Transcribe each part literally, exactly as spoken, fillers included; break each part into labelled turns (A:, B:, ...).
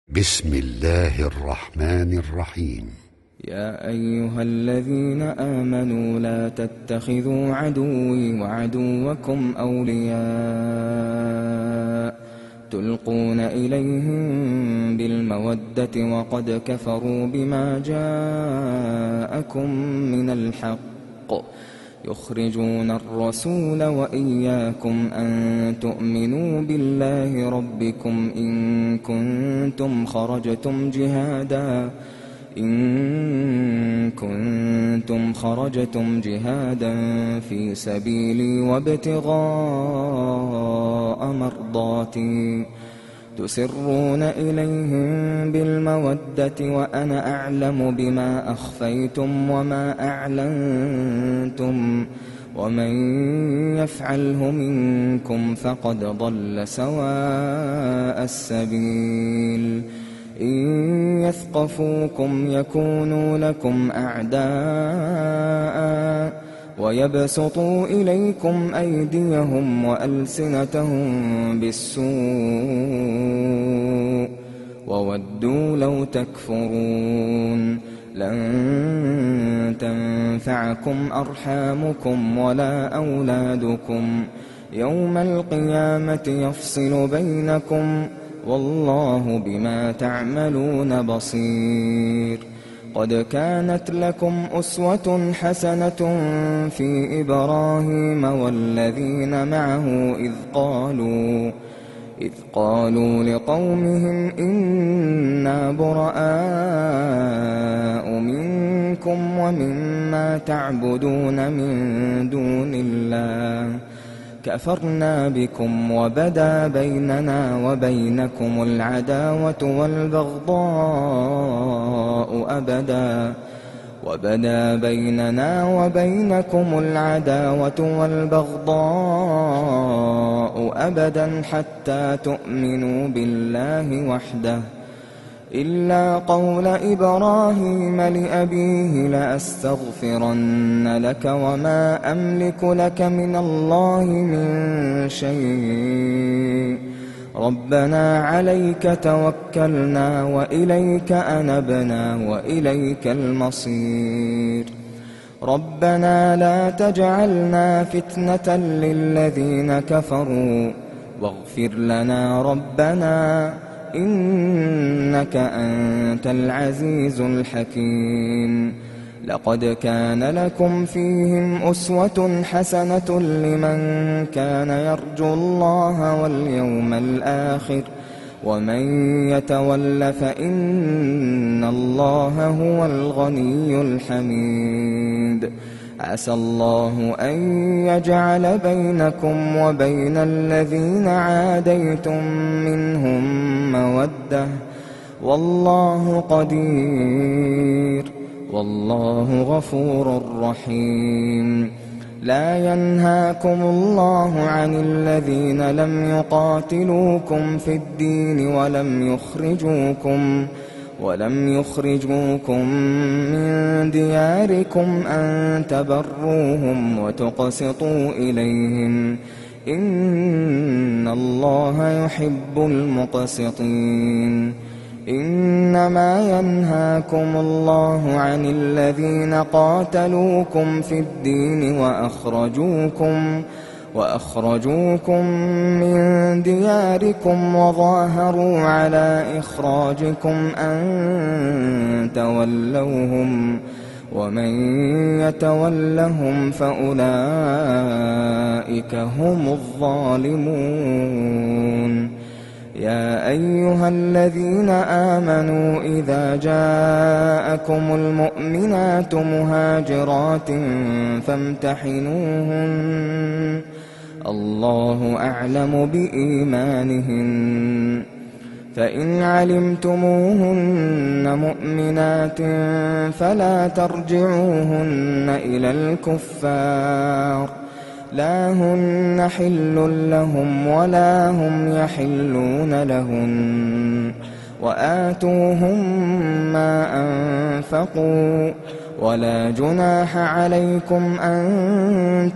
A: بسم الله الرحمن الرحيم.
B: يا أيها الذين آمنوا لا تتخذوا عدوي وعدوكم أولياء تلقون إليهم بالمودة وقد كفروا بما جاءكم من الحق يخرجون الرسول وإياكم أن تؤمنوا بالله ربكم إن كنتم خرجتم جهادا إن كنتم خرجتم جهادا في سبيلي وابتغاء مرضاتي تسرون إليهم بالمودة وأنا أعلم بما أخفيتم وما أعلنتم ومن يفعله منكم فقد ضل سواء السبيل إن يثقفوكم يكونوا لكم أعداء ويبسطوا إليكم أيديهم وألسنتهم بالسوء وودوا لو تكفرون لن تنفعكم أرحامكم ولا أولادكم يوم القيامة يفصل بينكم والله بما تعملون بصير. قد كانت لكم أسوة حسنة في إبراهيم والذين معه إذ قالوا إذ قالوا لقومهم إنا براء منكم ومما تعبدون من دون الله كفرنا بكم وبدا بيننا وبينكم العداوة والبغضاء أبدا وبدا بيننا وبينكم العداوة والبغضاء أبدا حتى تؤمنوا بالله وحده إلا قول إبراهيم لأبيه لأستغفرن لك وما أملك لك من الله من شيء ربنا عليك توكلنا وإليك أنبنا وإليك المصير ربنا لا تجعلنا فتنة للذين كفروا واغفر لنا ربنا إنك أنت العزيز الحكيم. لقد كان لكم فيهم أسوة حسنة لمن كان يرجو الله واليوم الآخر ومن يتول فإن الله هو الغني الحميد. عسى الله أن يجعل بينكم وبين الذين عاديتم منهم مودة والله قدير والله غفور رحيم. لا ينهاكم الله عن الذين لم يقاتلوكم في الدين ولم يخرجوكم ولم يخرجوكم من دياركم أن تبروهم وتقسطوا إليهم إن الله يحب المقسطين. إنما ينهاكم الله عن الذين قاتلوكم في الدين وأخرجوكم وأخرجوكم من دياركم وظاهروا على إخراجكم أن تولوهم ومن يتولهم فأولئك هم الظالمون. يا أيها الذين آمنوا إذا جاءكم المؤمنات مهاجرات فامتحنوهن الله أعلم بإيمانهن فإن علمتموهن مؤمنات فلا ترجعوهن إلى الكفار لا هن حل لهم ولا هم يحلون لهن وآتوهم ما أنفقوا ولا جناح عليكم أن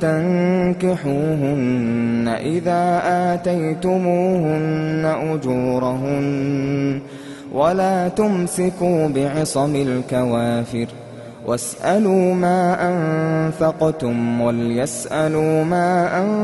B: تنكحوهن إذا آتيتموهن أجورهن ولا تمسكوا بعصم الكوافر واسألوا ما أنفقتم وليسألوا ما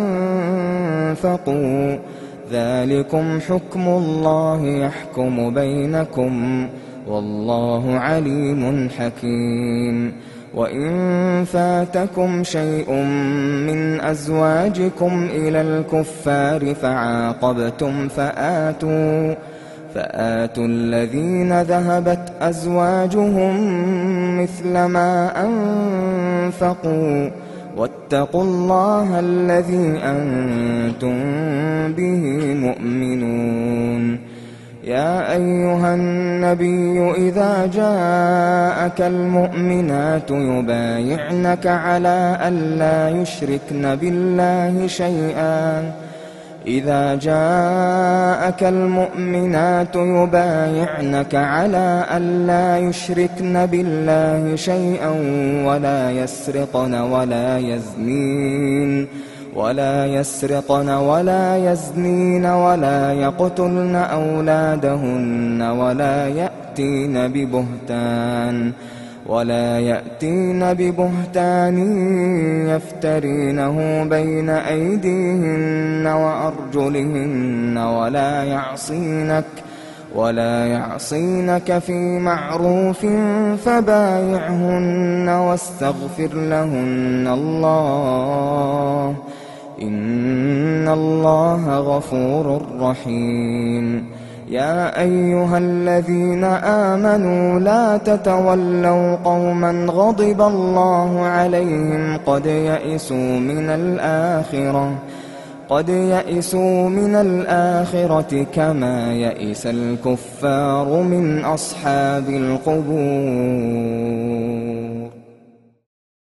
B: أنفقوا ذلكم حكم الله يحكم بينكم والله عليم حكيم. وإن فاتكم شيء من أزواجكم إلى الكفار فعاقبتم فآتوا فآتوا الذين ذهبت أزواجهم مثل ما أنفقوا واتقوا الله الذي أنتم به مؤمنون. يا أيها النبي إذا جاءك المؤمنات يبايعنك على ألا يشركن بالله شيئا إذا جاءك المؤمنات يبايعنك على ألا يشركن بالله شيئا ولا يسرقن ولا يزنين ولا يسرقن ولا يزنين ولا يقتلن أولادهن ولا يأتين ببهتان ولا يأتين ببهتان يفترينه بين أيديهن وأرجلهن ولا يعصينك ولا يعصينك في معروف فبايعهن واستغفر لهن الله إن الله غفور رحيم. يا أيها الذين آمنوا لا تتولوا قوما غضب الله عليهم قد يئسوا من الآخرة قد يئسوا من الآخرة كما يئس الكفار من أصحاب القبور.